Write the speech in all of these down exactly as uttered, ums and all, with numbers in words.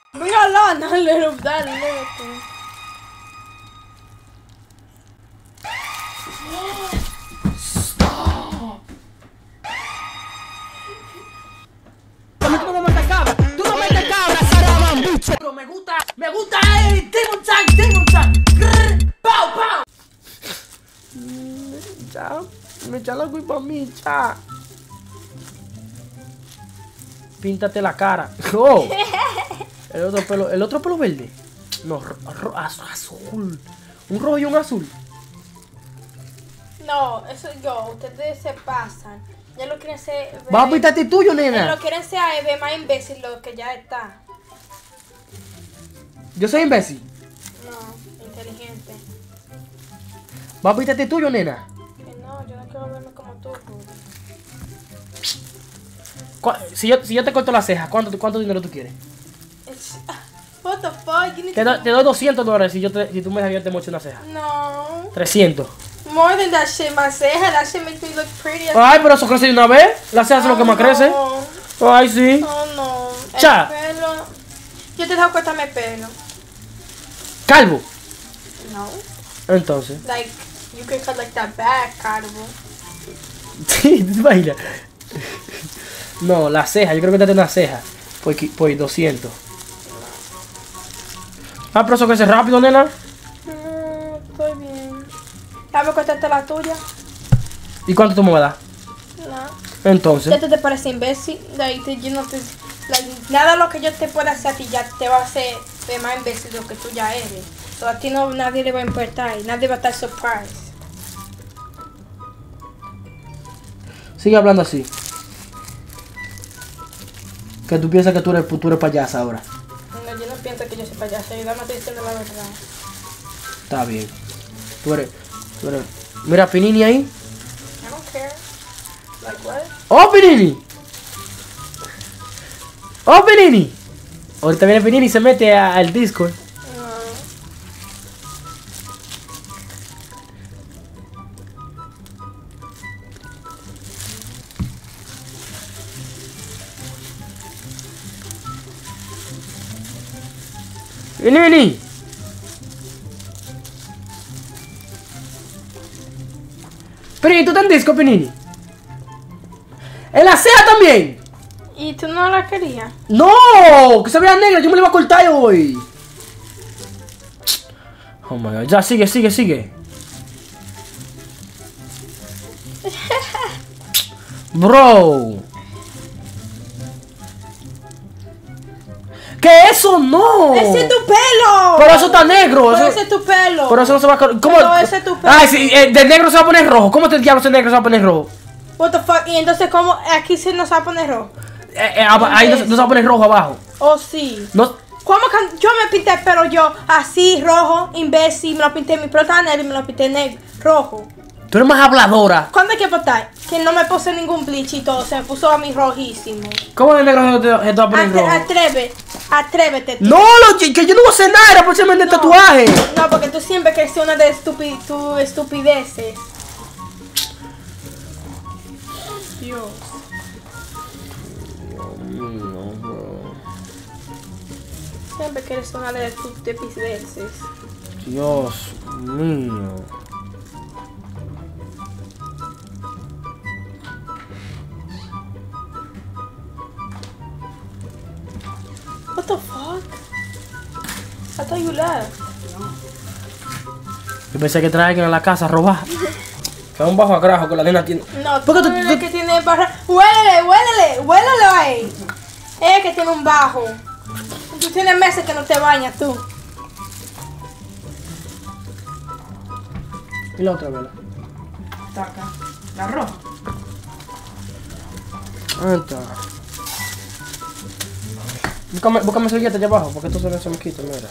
Venga, lana, little, dale, little. Stop. Tú no me metes cabra, tú no me metes cabra, Saraban, bicho. Pero me gusta, me gusta el Demon Tank, Demon Tank. Pau, pau. Ya, me echa la culpa a mí, ya. Píntate la cara. Oh. El otro pelo, el otro pelo verde. No, ro, ro, azul. Un rojo y un azul. No, eso yo, ustedes se pasan. Ya lo quieren ser. Va a pintarte tuyo, nena. Lo quieren ser a más imbécil lo que ya está. Yo soy imbécil. No, inteligente. Va a pintarte tuyo, nena. Que no, yo no quiero verme como tú, Rudy. Si yo, si yo te corto las cejas, ¿cuánto, cuánto dinero tú quieres? It's, what the fuck? You need Te, to... do, te doy doscientos dólares si, yo te, si tú me dejas que te moche una ceja. No. trescientos. More than that shit, my ceja. That shit makes me look pretty. Ay, pero eso crece de una vez. Las cejas Oh, es lo que más no. crece. Ay, sí. Oh, no. El Cha. pelo. Yo te dejo cortarme el pelo. Calvo. No. Entonces. Like, you could cut like that back, calvo. Sí, te imaginas. No, la ceja. Yo creo que te una ceja. Por, por doscientos. Ah, pero eso crece rápido, nena. No, estoy bien. Dame cortarte la tuya. ¿Y cuánto tú me vas a dar? No. Entonces. ¿Esto te parece imbécil? Like, te- yo no te, like, nada de lo que yo te pueda hacer a ti ya te va a hacer de más imbécil de lo que tú ya eres. So, a ti no, nadie le va a importar. Nadie va a estar surprised. Sigue hablando así. Que tú piensas que tú eres, tú eres payasa ahora. No, yo no pienso que yo soy payaso. Yo nada más estoy diciendo la verdad. Está bien. Tú eres. Tú eres. Mira, Pinini ahí. I don't care. Like what? ¡Oh, Pinini! ¡Oh, Pinini! Ahorita viene Pinini y se mete a- al Discord. No. Pinini. Pinini, ¿tú estás en Discord, Pinini? ¡En la ceja también! ¿Y tú no la querías? ¡No! Que se vea negra, yo me la iba a cortar hoy. Oh my god, ya sigue, sigue, sigue. Bro. ¿Qué eso no? ¡Ese es tu pelo! Pero eso está negro. Pero Eso, ese es tu pelo. pero eso no se va a cor- ¿Cómo? Pero ese es tu pelo. Ay, sí, eh, de negro se va a poner rojo. ¿Cómo te diablos de negro se va a poner rojo? What the fuck? Y entonces, ¿cómo? Aquí se nos va a poner rojo. Eh, eh, ab- ahí no, se- no se va a poner rojo abajo. Oh, sí. No. ¿Cómo que yo me pinté el pelo yo así, rojo, imbécil? Me lo pinté, mi pelo estaba negro y me lo pinté negro, rojo. Tú eres más habladora. ¿Cuándo hay que votar? Que no me puse ningún bleach y todo, se me puso a mí rojísimo. ¿Cómo de negro se te, se te va a poner Atre- rojo? atreve, atrévete. tú. No, lo, que yo no voy a hacer nada, era por ser de No. tatuaje. No, porque tú siempre crees una de estupi tu estupideces. Dios. Siempre quieres una de tus estupideces. Dios mío. What the fuck? I thought you left. Yo pensé que traían a la casa a robar. Que es un bajo agrajo que la nena tiene. No, ¿Por tú qué no tú- eres tú- que tiene barra. Huélele, huélele, huélele ahí. Es que tiene un bajo. Tú tienes meses que no te bañas tú. Y la otra vela. Está acá. La roja. Ahí está. Búscame, búscame servilleta allá abajo, porque esto se me, se me quita, mira.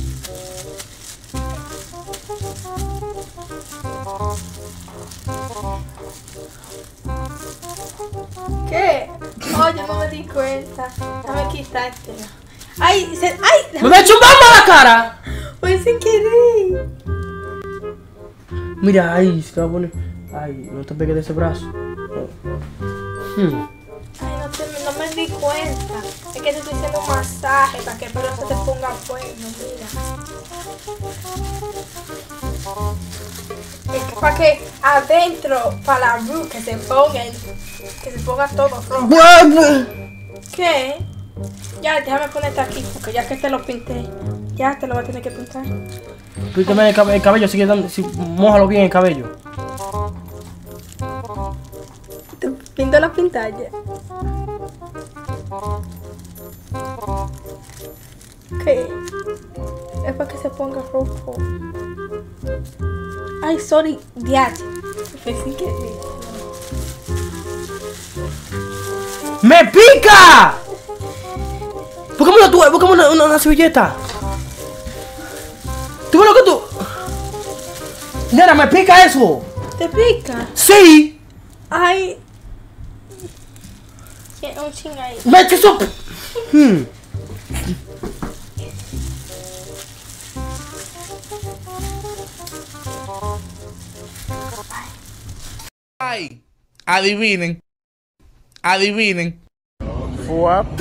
¿Qué? Oh, yo no me di cuenta. Déjame quitarte. Ay, se, ay, ¡Me va a echar un bombo a la cara! pues sin querer. Mira, ahí se va a poner. Ay, no te pegues de ese brazo. Hmm. Ay, no, te, no me di cuenta. cuenta. Es que te estoy haciendo un masaje para que el pelo se te ponga bueno, mira. Es que para que adentro, para la root, que se ponga, que se ponga todo rojo. Bueno. ¿Qué? Ya, déjame ponerte aquí, porque ya que te lo pinté, ya te lo voy a tener que pintar. Píntame el, cab el cabello, sigue dando, si, mójalo bien el cabello. Te pinto la pintalla. ¿Qué? Es para que se ponga rojo. Ay, sorry, diache. Pensé que... ¡Me pica! Búscame una, tú, búscame una, una, una servilleta. ¿Tú ves lo que tú? Nena, me pica eso. ¿Te pica? Sí. Ay. Tiene un ching ahí. Me que eso. Hmm. Ay, adivinen. Adivinen. ¡Ronnie,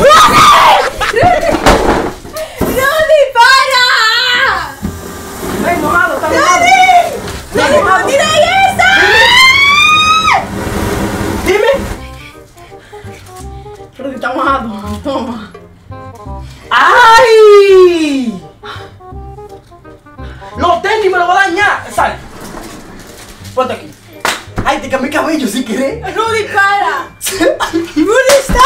para! ¡Ey, mojado! ¡Está mojado! ¡Ronnie! ¡Ronnie, mira esa! Dime. Pero está mojado. Toma. ¡Ay! Los tenis me lo va a dañar. Sal. Ponte aquí. Ay, te cambié el cabello sin querer. ¡Rudy, para! ¡Rudy, está!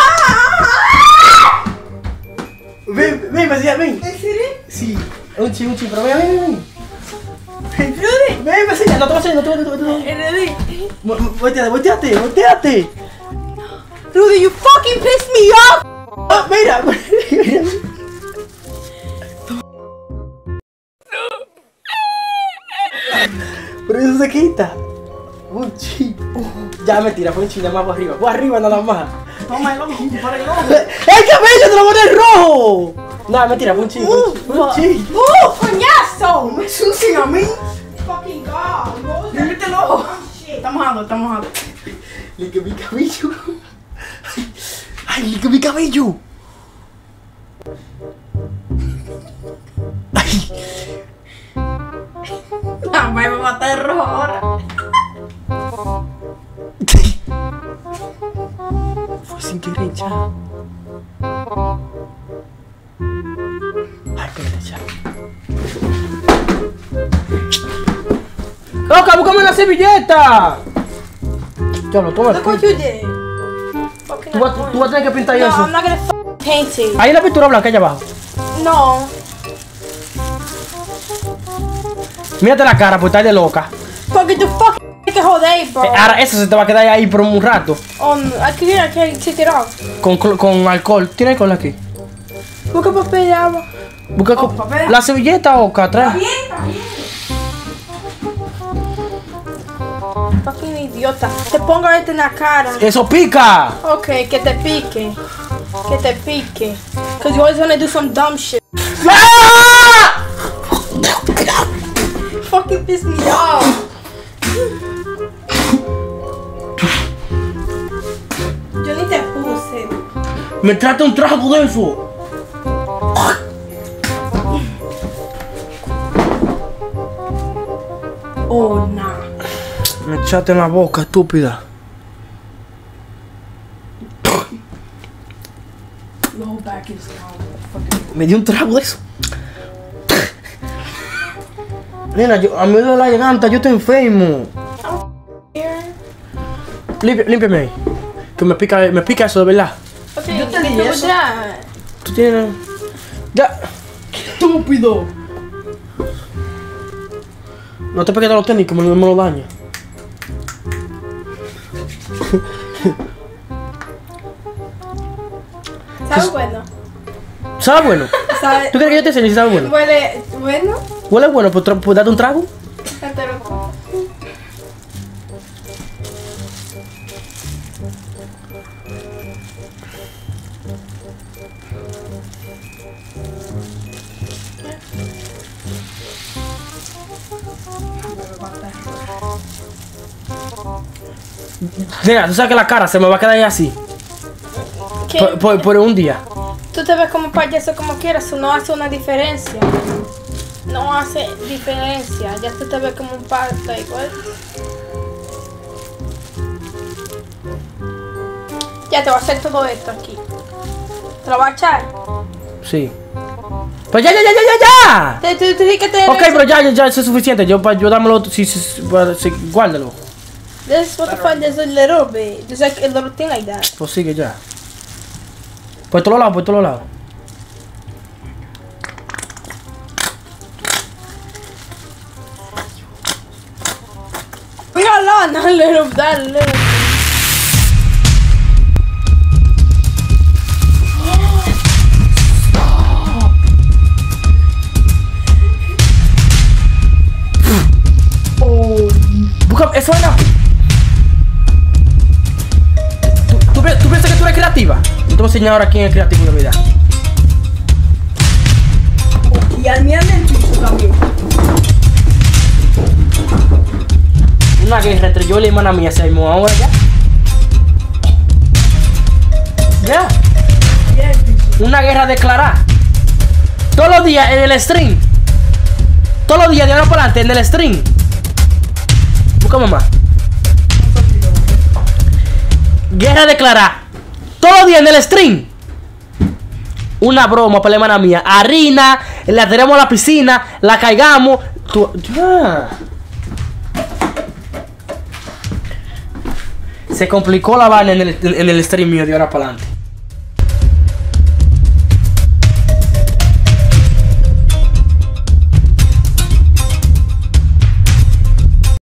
Ven, ven, vecina, ven. ¿En serio? Sí, un chi, un chi, pero ven, ven, ven. ¡Rudy! Ven, vecina, no te vas a hacer, no te vas a hacer, no te vas a hacer. ¡Rudy! Volteate, volteate, volteate. ¡Rudy, you fucking pissed me off! Ah, mira, mira. Pero eso se quita. Un chi. Ya mentira, fue un chi, nada más por arriba. Por arriba nada más. Toma el ojo, para el ojo. ¡El cabello te lo pone rojo! No, mentira, fue un chi, fue un chi. Fue un chi. ¡Uh, coñazo! Me ensucian a mí. Fucking God. Límite el ojo. Está mojado, está mojado. Liga mi cabello. Ay, liga mi cabello. Ay. Ah, me va a matar de rojo ahora. Fue sin querer, ya. Ay, espérate, ya. ¡Loca, búscame una servilleta! Diablo, toma el Look what pinto. you did. Fucking Tú vas, tú vas a tener que pintar No, eso. I'm not gonna fucking paint it. Ahí la pintura blanca, allá abajo. No. Mírate la cara, pues estás de loca. Porque tú fucking hay que joder, bro. Eh, ahora eso se te va a quedar ahí por un rato. Um, aquí, I can't take it off. Con, cl- con alcohol. ¿Tiene alcohol aquí? Busca papel de agua. Busca co- papel. la servilleta o acá atrás. Bien, está bien. Fucking idiota. Te pongo esto en la cara. ¡Eso pica! Ok, que te pique. Que te pique. Cause you always wanna do some dumb shit. ¡Ah! Fucking piss me off. Yo ni te puse. Me trata un trago de eso. Oh, nah. Me echaste en la boca, estúpida. The whole back is now. Me dio un trago de eso. Nena, yo, a mí me duele la garganta, yo estoy enfermo. Here. Limpia- Límpiame ahí. Que me pica, me pica eso de verdad. Okay, Yo te ¿qué di tú eso. ya? Tú tienes. Ya. Estúpido. No te pegues a los tenis que me, me lo daña. ¿Sabe bueno? ¿Sabe bueno? ¿Sabe? ¿Tú quieres que yo te enseñe si sabe bueno? Huele bueno. ¿Huele bueno? Pues, tra- pues date un trago. Entero. Nena, tú sabes que la cara se me va a quedar ahí así. ¿Qué? Por, por, por un día. Tú te ves como payaso como quieras, eso no hace una diferencia. No hace diferencia. Ya tú te ves como un pasta igual. Ya te voy a hacer todo esto aquí. ¿Te lo voy a echar? Sí. Pues ya, ya, ya, ya, ya, ya. Te, te, te dije que te... Ok, pero ya, ya, ya, eso es suficiente. Yo, para yo dármelo, sí, sí, sí, para- sí, guárdalo. This is what the fuck, there's a little bit. There's like a little thing like that. Pues sigue ya. Por todos lados, por todos lados. Míralo, no, little, that little. Busca, eso era. ¿Tú, tú, pi- tú piensas que tú eres creativa? Yo te voy a enseñar ahora quién es creativo de verdad. Y al mío en el piso también. Una guerra entre yo y la hermana mía se armó ahora ya. Ya. Y en el piso. Una guerra declarada. Todos los días en el stream. Todos los días de ahora para adelante en el stream. Busca mamá. Guerra declarada. Todos los días en el stream. Una broma para la hermana mía. Harina, la tiramos a la piscina, la caigamos. Tú, ya. Se complicó la vaina en el, en el stream mío de ahora para adelante.